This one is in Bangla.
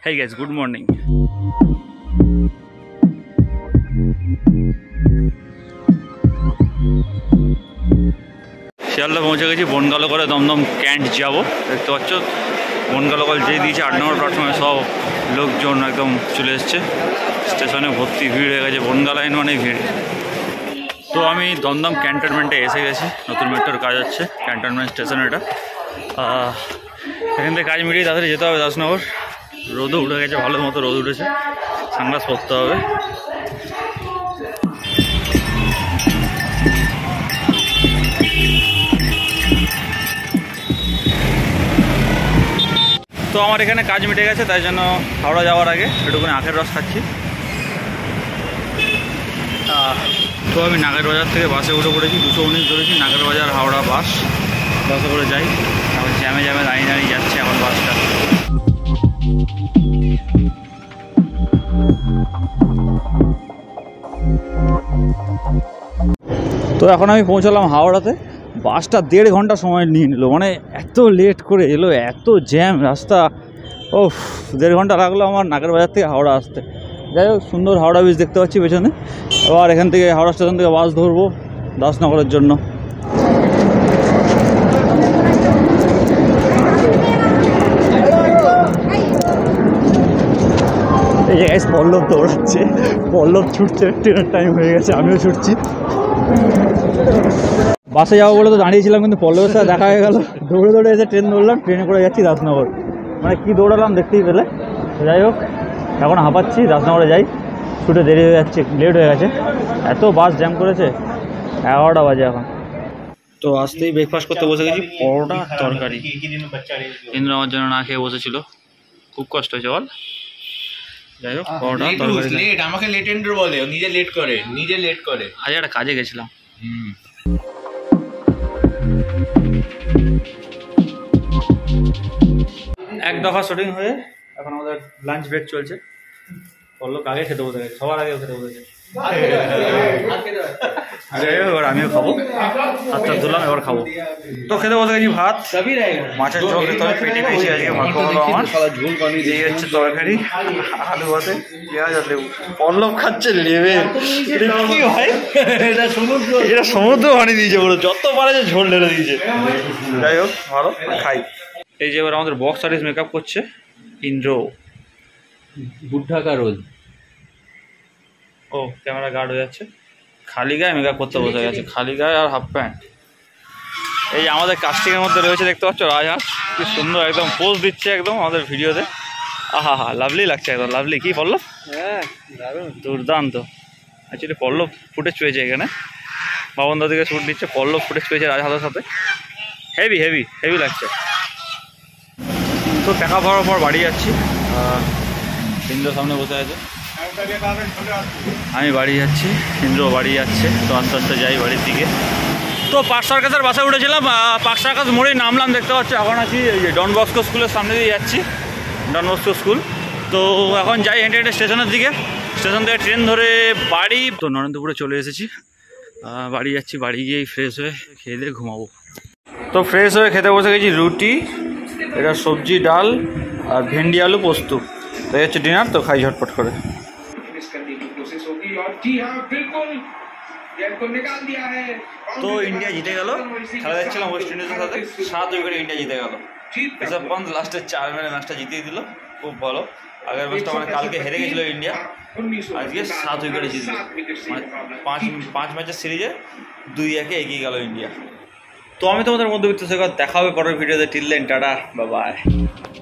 Hey guys, good morning. Sealdah পৌঁছে গেছি। বনগালো করে দমদম ক্যান্ট যাবো। দেখতে পাচ্ছ বনগালো কল যেই দিয়েছে 8 নম্বর প্ল্যাটফর্মে সব লোকজন একদম চলে এসছে। স্টেশনে ভর্তি ভিড় হয়ে গেছে। বনগা লাইন মানে ভিড়। তো আমি দমদম ক্যান্টনমেন্টে এসে গেছি। নতুন মেট্রোর কাজ হচ্ছে ক্যান্টনমেন্ট স্টেশন। এটা এখান থেকে কাজ মিটিয়ে তাড়াতাড়ি যেতে হবে দাসনগর। রোদও উঠে গেছে, ভালো মতো রোদ উঠেছে, সানগ্লাস পরতে হবে। তো আমার এখানে কাজ মিটে গেছে, তাই জন্য হাওড়া যাওয়ার আগে একটুখানি আখের রস খাচ্ছি। তো আমি নাগের বাজার থেকে বাসে উঠে পড়েছি। 219 ধরেছি, নাগের বাজার হাওড়া বাসে করে যাই। এখন জ্যামে দাঁড়িয়ে যাচ্ছে এখন বাসটা। তো এখন আমি পৌঁছালাম হাওড়াতে। বাসটা 1.5 ঘন্টা সময় নিয়ে নিল, মানে এত লেট করে এলো, এত জ্যাম রাস্তা। ও 1.5 ঘন্টা লাগলো আমার নাগের বাজার থেকে হাওড়া আসতে। যাই হোক, সুন্দর হাওড়া ব্রিজ দেখতে পাচ্ছি পেছনে। আবার এখান থেকে হাওড়া স্টেশন থেকে বাস ধরবো দাসনগরের জন্য। এই জায়গায় পল্লব দৌড়াচ্ছে, পল্লব ছুটছে, ট্রেনের টাইম হয়ে গেছে, আমিও ছুটছি। বাসে যাবো বলে তো দাঁড়িয়েছিলাম, কিন্তু পল্লবের সাথে দেখা হয়ে গেল। দৌড়ে এসে ট্রেন ধরলাম, ট্রেনে করে যাচ্ছি দাসনগর। মানে কি দৌড়ালাম দেখতেই পেলে। যাই হোক, এখন হাঁপাচ্ছি, দাসনগরে যাই। ছুটে দেরি হয়ে যাচ্ছে, লেট হয়ে গেছে, এত বাস জ্যাম করেছে। 11টা বাজে এখন। তো আসতেই ব্রেকফাস্ট করতে বসে গেছি, পরোটা তরকারি। ইন্দ্র আমার জন্য না খেয়ে বসেছিল, খুব কষ্ট হয়েছে বল। যাই হোক, পরোটা তরকারি। আমাকে লেটেন্ডার বলে, নিজে লেট করে। আজ একটা কাজে গেছিলাম। এক দফা শুটিং হয়ে এখন আমাদের লাঞ্চ ব্রেক চলছে। পল্লব আগে খেতে বসে গেছে, সবার আগে খেতে বসেছে। যাই হোক, এবার আমিও খাবো। হাতটা ধুলাম, এবার খাবো। তো খেতে বসে গেছি ভাত, মাছের ঝোল খেতে হবে। পেটে পেয়েছি আজকে, ভাগ্য হলো আমার। এই হচ্ছে তরকারি, আলু ভাতে, পেঁয়াজ আর লেবু। পল্লব খাচ্ছে লেবে। কি হয় এটা সমুদ্র বানিয়ে দিয়েছে বলে, যত পারে যে ঝোল ঢেলে দিয়েছে। যাই হোক, ভালো খাই। এই যে এবার আমাদের বক্স আর্টিস্ট মেকআপ করছে ইন্দ্র। বুদ্ধা কা রোল। ও ক্যামেরা গার্ড হয়ে যাচ্ছে, খালি গায়ে মেকআপ করতে বসে গেছে, খালি গায়ে আর হাফ প্যান্ট। এই যে আমাদের কাস্টিংয়ের মধ্যে রয়েছে, দেখতে পাচ্ছ রাজহাঁস, কি সুন্দর একদম পোজ দিচ্ছে একদম আমাদের ভিডিওতে। আহা লাভলি লাগছে, একদম লাভলি। কি পল্লব? হ্যাঁ দারুণ, দুর্দান্ত। অ্যাকচুয়ালি পল্লব ফুটেজ পেয়েছে এখানে, বাবন দা থেকে শ্যুট দিচ্ছে। পল্লব ফুটেজ পেয়েছে রাজহাঁসের সাথে, হেভি লাগছে। তো টাকা পাওয়ার পর বাড়ি যাচ্ছি। ইন্দ্র সামনে বসে আছে, আমি বাড়ি যাচ্ছি, ইন্দ্র বাড়ি যাচ্ছে। তো আস্তে আস্তে যাই বাড়ির দিকে। তো পার্ক সার্কাসের বাসায় উঠেছিলাম, পার্ক সার্কাস মোড়েই নামলাম। দেখতে পাচ্ছি এখন আছি এই যে ডন বস্কো স্কুলের সামনে দিয়ে যাচ্ছি, ডন বস্কো স্কুল। তো এখন যাই হেঁটে স্টেশনের দিকে। স্টেশন থেকে ট্রেন ধরে বাড়ি। তো নরেন্দ্রপুরে চলে এসেছি, বাড়ি যাচ্ছি। বাড়ি গিয়েই ফ্রেশ হয়ে খেয়ে দিয়ে ঘুমাবো। তো ফ্রেশ হয়ে খেতে বসে গেছি রুটি, এটা সবজি ডাল আর ভেন্ডি আলু পোস্ত। তো এই হচ্ছে ডিনার। তো খাই ঝটপট করে। তো ইন্ডিয়া জিতে গেল, খেলা দেখছিলাম ওয়েস্ট ইন্ডিজের সাথে। 7 উইকেটে ইন্ডিয়া জিতে গেল। ঋষভ পন্থ লাস্টে 4 মেরে ম্যাচটা জিতিয়ে দিল, খুব ভালো। আগের ম্যাচটা মানে কালকে হেরে গেছিল ইন্ডিয়া, আজকে 7 উইকেটে জিতল। মানে 5 ম্যাচের সিরিজে 2-1 এগিয়ে গেল ইন্ডিয়া। তো আমি তোমাদের মধ্যবিত্ত শেখর, দেখা হবে পরের ভিডিওতে। Till then, tata, bye by.